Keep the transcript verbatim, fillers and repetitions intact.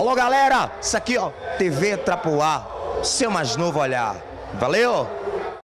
Alô, galera, isso aqui, ó, T V Trapoá, seu mais novo olhar. Valeu!